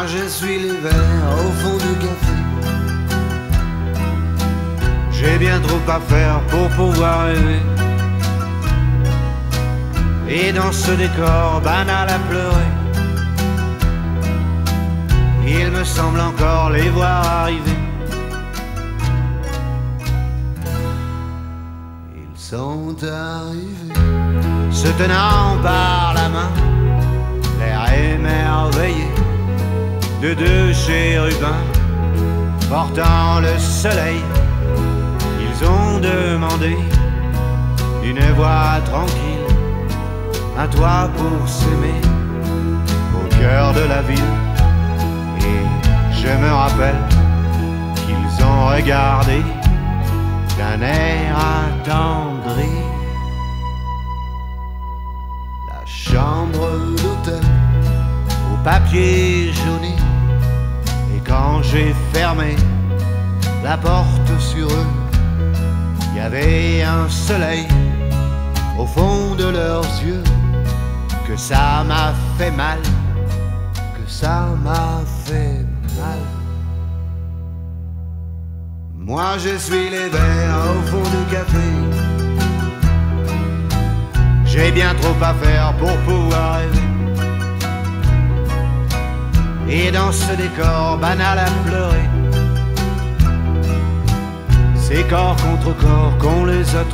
je suis les verres au fond du café. J'ai bien trop à faire pour pouvoir rêver. Et dans ce décor banal à pleurer, il me semble encore les voir arriver. Ils sont arrivés, se tenant par la main, l'air émerveillé de deux chérubins portant le soleil. Ils ont demandé d'une voix tranquille un toit pour s'aimer au cœur de la ville. Et je me rappelle qu'ils ont regardé d'un air attendri la chambre d'hôtel au papier jauni. Et quand j'ai fermé la porte sur eux, il y avait un soleil au fond de leurs yeux. Que ça m'a fait mal, que ça m'a fait mal. Moi je suis les verres au fond du café. J'ai bien trop à faire pour pouvoir rêver. Et dans ce décor banal à pleurer, c'est corps contre corps qu'on les a